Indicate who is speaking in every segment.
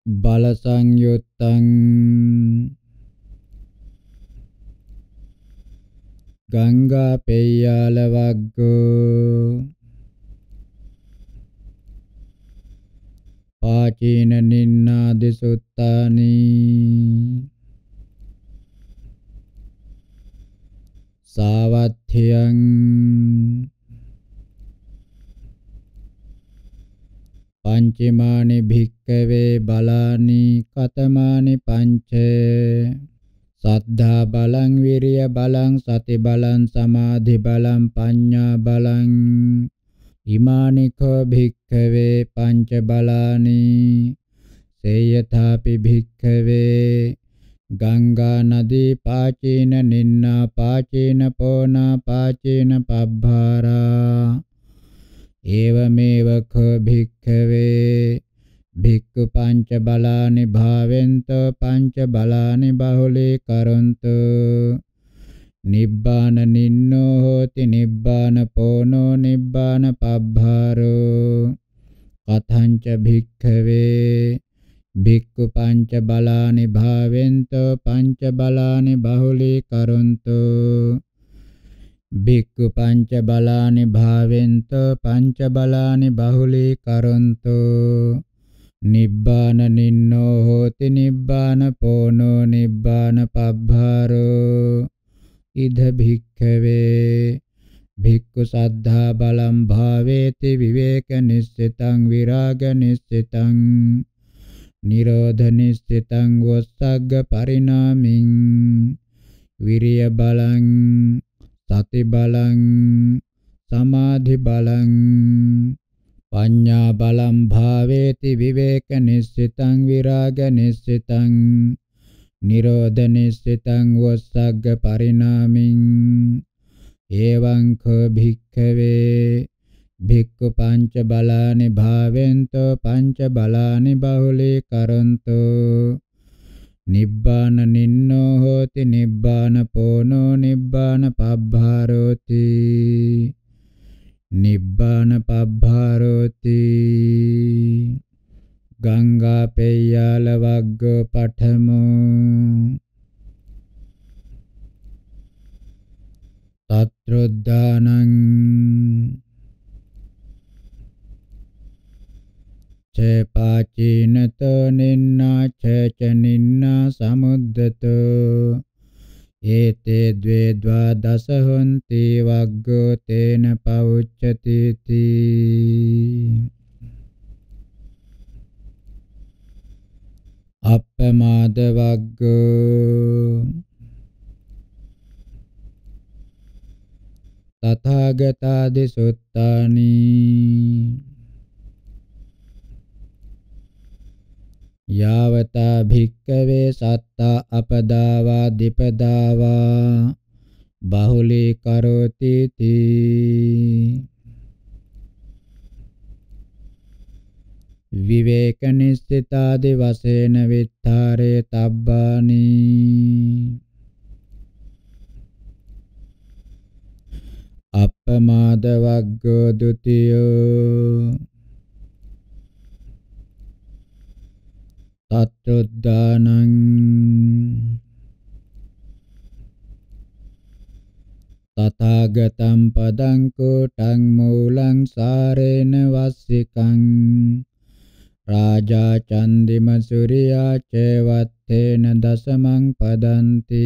Speaker 1: බල සංයුත්තං ගංගා පෙය්‍යාල වග්ගෝ පාචීන නින්නාදි සුත්තානි සාවත්ථියං පංචමානි භික්ඛවේ බලානි කතමානි පංචේ සද්ධා බලං විරිය බලං සති බලං සමාධි බලං පඤ්ඤා බලං ඉමානිකෝ භික්ඛවේ පංච බලානි සේයථාපි භික්ඛවේ ගංගා නදී පාචීන නින්නා පාචීන පෝනා පාචීන පබ්බාරා ඒවමේව කෝ භික්ඛවේ භික්ඛු පංච බලානි භාවෙන්තෝ පංච බලානි බහුලී කරොන්තෝ නිබ්බාන නින්නෝ හෝති නිබ්බාන පෝනෝ නිබ්බාන පබ්බාරෝ කතංච භික්ඛවේ භික්ඛු පංච බලානි භාවෙන්තෝ පංච බලානි බහුලී කරොන්තෝ භික්ඛු පංච බලානි භාවෙන්තෝ පංච බලානි බහුලී කරොන්තෝ නිබ්බාන නින්නෝ හෝති නිබ්බාන පෝනෝ නිබ්බාන පබ්බාරෝ ඉද භික්ඛවේ භික්ඛු සද්ධා බලං භාවේති විවේක නිස්සිතං විරාග නිස්සිතං නිරෝධ නිස්සිතං වස්සග්ග පරිණාමින් විරිය බලං සති බලං සමාධි බලං පඤ්ඤා බලං භාවේති විවේක නිස්සිතං විරාග නිස්සිතං නිරෝධ නිස්සිතං වස්සග්ග පරිණාමින් එවං කෝ භික්ඛවේ භික්ඛු පංච බලානි භාවෙන්තෝ පංච බලානි බහුලී කරොන්තෝ නිබ්බාන නින්නෝ හෝති නිබ්බාන පෝනෝ නිබ්බාන පබ්බාරෝති නිබ්බාන පබ්බාරෝති ගංගා පෙය්‍යාල වග්ගෝ පඨමෝ තත්‍රොද්ධානං චේ පාචීනතෝ නින්නා චේච නින්නා සමුද්දතෝ ඒතේ ද්වේ ද්වාදස හොන්ති වග්ගෝ තේන පෞච්චති තී අප්පමාද වග්ගෝ තථාගතාදි සුත්තානි යාවතා භික්ඛවේ සත්තා අපදාවා දීපදාවා බහුලී කරෝති තී විවේක නිස්සිතාදි වශයෙන් විත්තරේ තබ්බානි අප්පමාද වග්ගෝ ဒ ුතියෝ තත්‍රොද්ධානං තථාගතං පදං කෝටං මූලං සාරේන වස්සිකං රාජා චන්දිම සූර්යා චේවත්තේන දසමං පදන්ති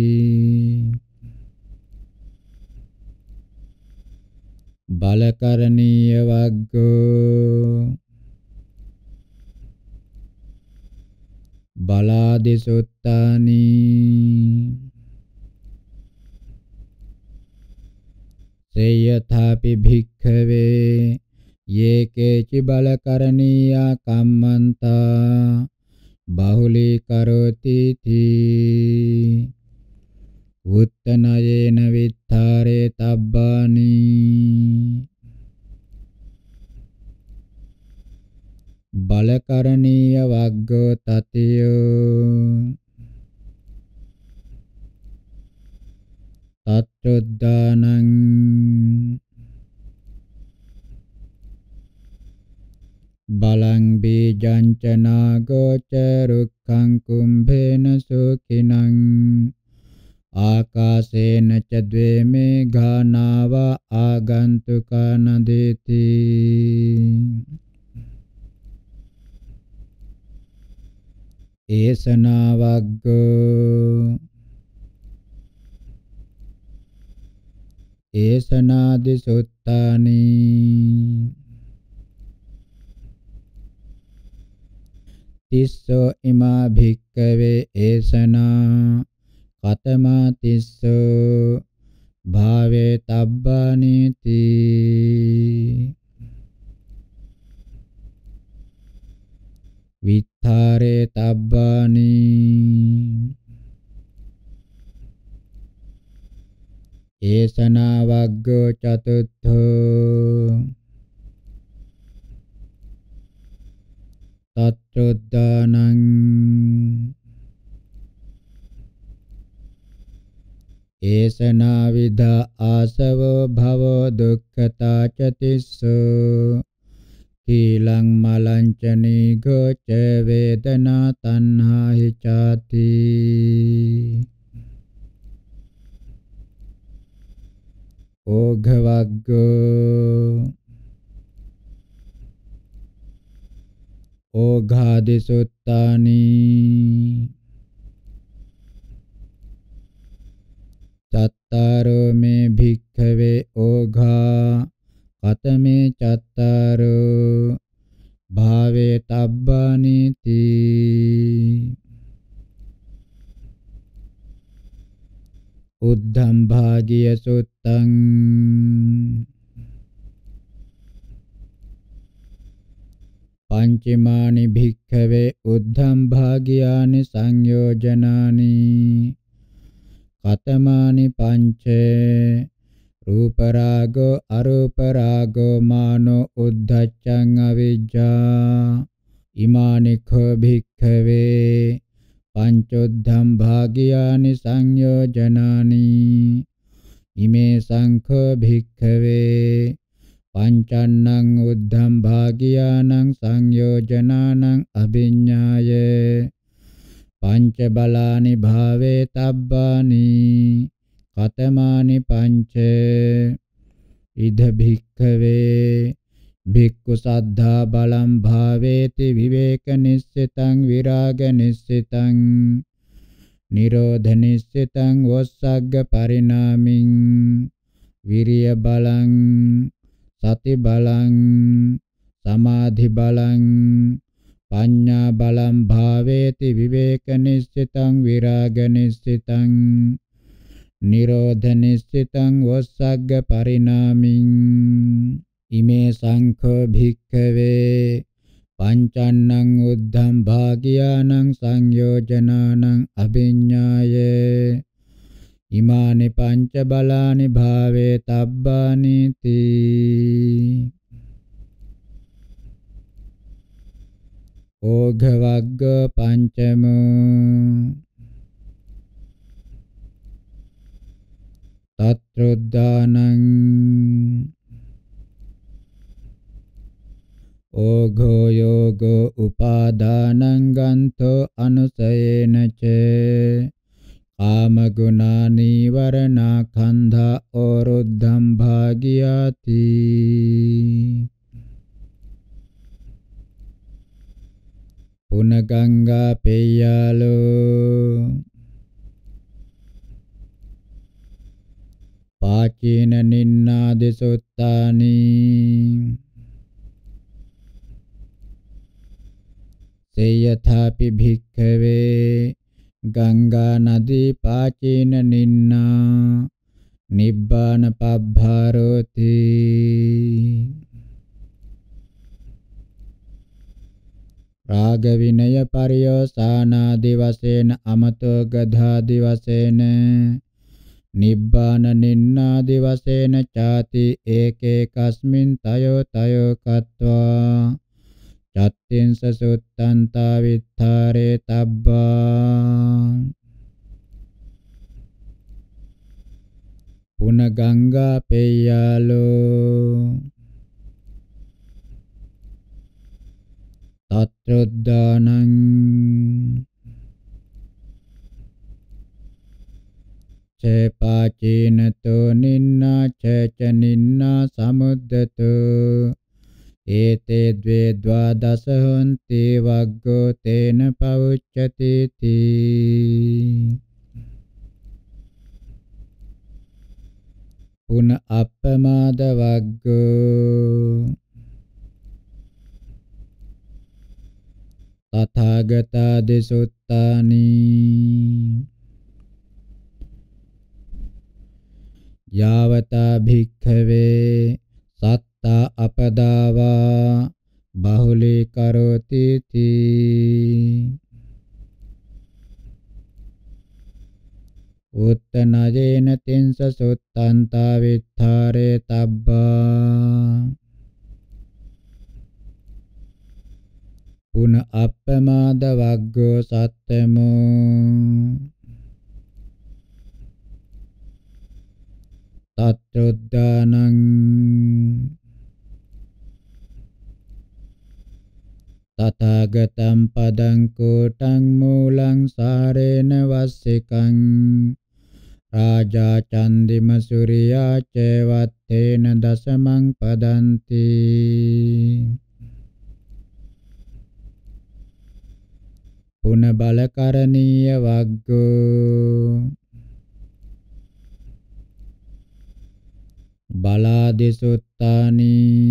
Speaker 1: බලකරණීය වග්ගෝ බලාදි සුත්තානි සේයථාපි භික්ඛවේ යේකේචි බලකරණීයා කම්මන්තා බහුලී කරෝති තී උත්තනයේන විත්තරේ තබ්බානි බලකරණීය වග්ගෝ තතියෝ තත්‍රොද්ධානං බලං බීජං ච නාගෝ ච රුක්ඛං කුම්භේන සුඛිනං ආකාශේන ච ද්වේ මේඝා නාව ආගන්තුකා නදේති ඒසනා වග්ගෝ ඒසනාදි සුත්තානි තිස්සෝ ඉමා භික්කවේ ඒසනා කතමා තිස්සෝ භාවේ තබ්බානීති විත්තරේ තබ්බානි ඒසනා වග්ගෝ චතුත්ථෝ තත්ත්‍රොද්දානං ඒසනා විදා ආසවෝ භවෝ දුක්ඛතා ච තිස්සෝ කීලං මලං ච නීඝෝ ච වේදනා තණ්හා හි චාති ඕඝ වග්ගෝ ඕඝාදි සුත්තානි චත්තාරෝ මේ භික්ඛවේ ඕඝා කතමේ චත්තාරෝ භාවේ තබ්බානීති උද්ධම් භාගිය සුත්තං පංචමානි භික්ඛවේ උද්ධම් භාගියානි සංයෝජනානි කතමානි පංචේ රූප රාගෝ අරූප රාගෝ මානෝ උද්ධච්ඡං අවිජ්ජා ඉමානි khෝ භික්ඛවේ පංචොද්ධම් භාගියානි සංයෝජනානි ඉමේ සංඛෝ භික්ඛවේ පංචන්නං උද්ධම් භාගියානං සංයෝජනානං අභිඤ්ඤාය පංච බලානි භාවේ තබ්බානි කතමානි පංච ඉද භික්ඛවේ භික්ඛු සද්ධා බලං භාවේති විවේක නිස්සිතං විරාග නිස්සිතං නිරෝධ නිස්සිතං වස්සග්ග පරිණාමින් විරිය බලං සති බලං සමාධි බලං පඤ්ඤා බලං භාවේති විවේක නිස්සිතං විරාග නිස්සිතං නිරෝධ නිස්සිතං වස්සග්ග පරිණාමින් ඉමේ සංඛෝ භික්ඛවේ පංචන්නං උද්ධම් භාගියානං සංයෝජනානං අභිඤ්ඤාය ඉමානි පංච බලානි භාවේ තබ්බානීති ඕඝ වග්ග පංචමෝ තත්ත්‍රොද්දානං ඕඝෝ යෝගෝ උපාදානං ගන්තෝ අනුසයේන ච කාම ගුණා නීවරණා කන්ධා ඕරුද්ධම් භාගියාති පුනගංගා පෙය්‍යාලෝ පාචීන නින්නාදි සුත්තානි සේයථාපි භික්ඛවේ ගංගා නදී පාචීන නින්නා නිබ්බාන පබ්බාරෝති රාග විනය පරියෝසානාදි වශයෙන් අමතෝ ගධාදි වශයෙන් නිබ්බාන නින්නාදි වශයෙන් ചാති ඒකේ කස්මින් තයෝ තයෝ කତ୍වා චත්තින්ස සුත්තන්තා විත්තරේ තබ්බා පුනගංගා පෙය්‍යාලෝ තත්‍රොද්දානං චේපාචීනතෝ නින්නා චේච නින්නා සමුද්දතෝ ඒතේ ද්වේ ද්වාදස හොන්ති වග්ගෝ තේන පවුච්චති තී පුන අප්පමාද වග්ගෝ තථාගතාදි සුත්තානි යාවතා භික්ඛවේ සත්තා අපදාවා බහුලී කරෝති තී උත්තනයේන තින්ස සුත්තන්තා විත්තරේ තබ්බා පුන අප්පමාද වග්ගෝ සත්තමෝ තත්‍රොද්දානං තථාගතං පදං කෝටං මූලං සාරේන වස්සිකං රාජා චන්දිම සූර්යා චේවත්තේන දසමං පදන්ති පුන බලකරණීය වග්ගෝ බලාදි සුත්තානි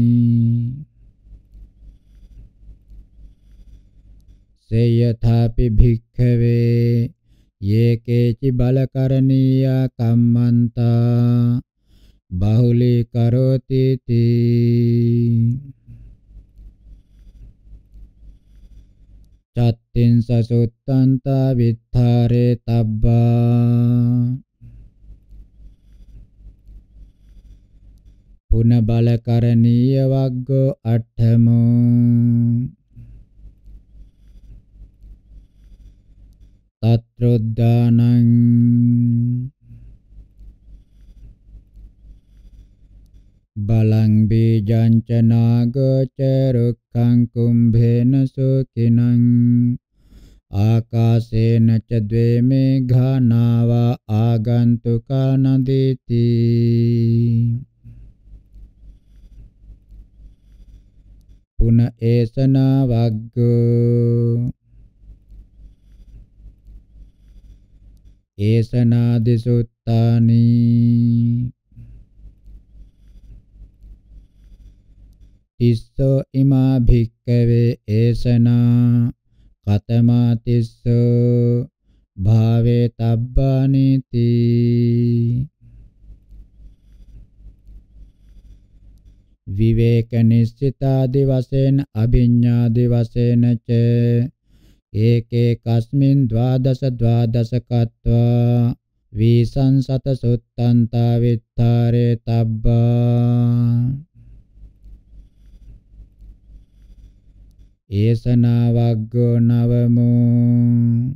Speaker 1: සේයථාපි භික්ඛවේ යේකේචි බලකරණීයා කම්මන්තා බහුලී කරෝති තී චත්තින්ස සුත්තන්තා විත්තරේ තබ්බා පුන බලකරණීය වග්ගෝ අට්ඨමෝ තත්‍රොද්දානං බලං බීජං ච නාගෝ ච රුක්ඛං කුම්භේන සුඛිනං ආකාශේන ච ද්වේ මේඝා නාවා ආගන්තුකා නදීති පුන ඒසනා වග්ගෝ ඒසනාදි සුත්තානි තිස්සෝ ඉමා භික්ඛවේ ඒසනා කතමා තිස්සෝ භාවේ තබ්බානි තී විවේක නිශ්චිතාදි වශයෙන් අභිඤ්ඤාදි වශයෙන් ච ඒකේ කස්මින් ද්වාදස ද්වාදස කତ୍වා විසංසත සුත්තන්තා විත්තරේ තබ්බා ඒසනා වග්ගෝ නවමෝ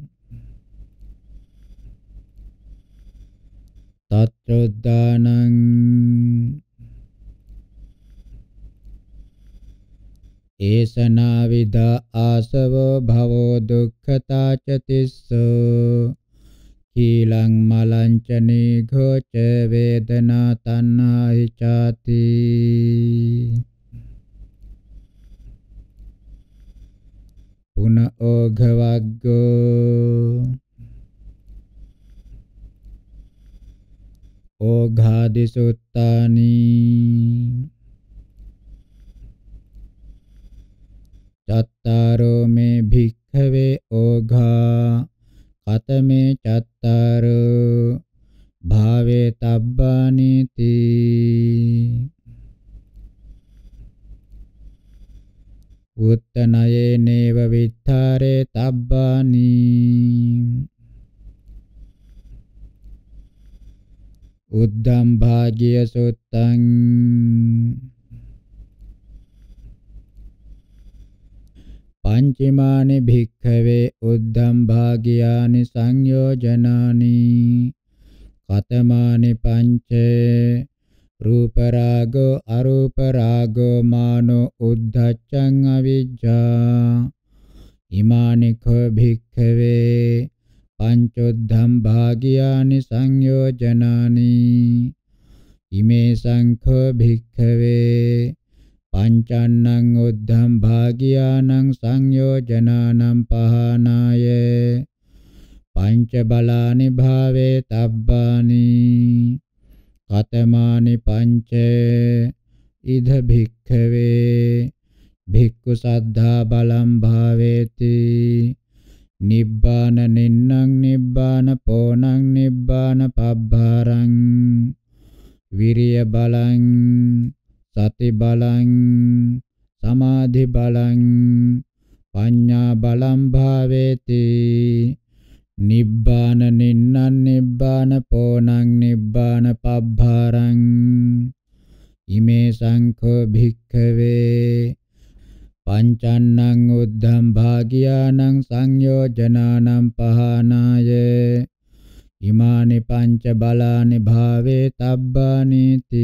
Speaker 1: තත්‍රොද්දානං ඒසනා විදා ආසවෝ භවෝ දුක්ඛතා ච තිස්සෝ කීලං මලං ච නීඝෝ ච වේදනා තණ්හායි චාති පුන ඕඝ වග්ගෝ ඕඝාදි සුත්තානි චත්තාරෝ මේ භික්ඛවේ ඕඝා කතමේ චත්තාරෝ භාවේ තබ්බානි තී උත්තනයේ නේව විත්තරේ තබ්බානි උද්දම් භාග්‍ය සුත්තං පංචමානි භික්ඛවේ උද්දම් භාග්‍යානි සංයෝජනානි කතමානි පංචේ රූප රාගෝ අරූප රාගෝ මානෝ උද්ධච්චං අවිජ්ජා ඉමානි කෝ භික්ඛවේ පංචොද්ධම් භාගියානි සංයෝජනානි ඉමේ සංඛෝ භික්ඛවේ පංචන්නං උද්ධම් භාගියානං සංයෝජනානං පහනාය පංච බලානි භාවේ තබ්බානි කතමානි පංච ඉද භික්ඛවේ භික්ඛු සද්ධා බලං භාවේති නිබ්බාන නින්නං නිබ්බාන පෝනං නිබ්බාන පබ්බාරං විරිය බලං සති බලං සමාධි බලං පඤ්ඤා බලං භාවේති නිබ්බාන නින්නං නිබ්බාන පෝනං නිබ්බාන පබ්බාරං ඉමේ සංඛෝ භික්ඛවේ පංචන්නං උද්ධම් භාගියානං සංයෝජනානං පහනාය ඉමානි පංච බලානි භාවේ තබ්බානිති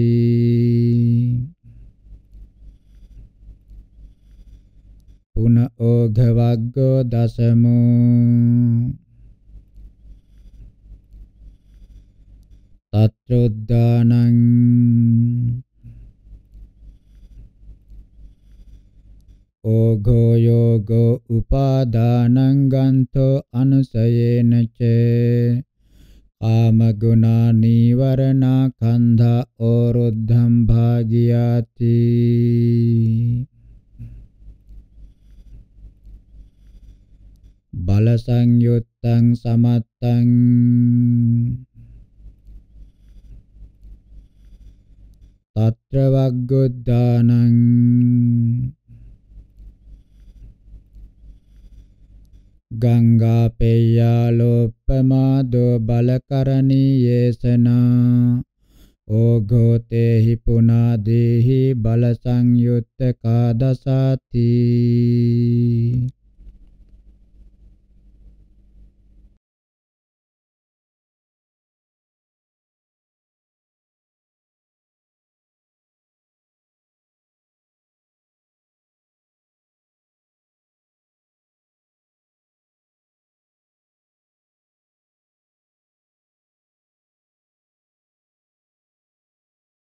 Speaker 1: පුන ඕඝ වග්ගෝ දසමෝ තත්‍රොද්ධානං ඕඝෝ යෝගෝ උපාදානං ගන්තෝ අනුසයේන ච කාම ගුණා නීවරණා කන්ධා ඕරුද්ධම් භාගියාති බල සංයුත්තං සමත්තං තත්‍ර වග්ගොද්ධානං ගංගා පෙය්‍යා ලෝප්පමාදෝ බලකරණීයේසනා ඕඝෝ තේහි පුනාදේහි බල සංයුත්තකා දසාති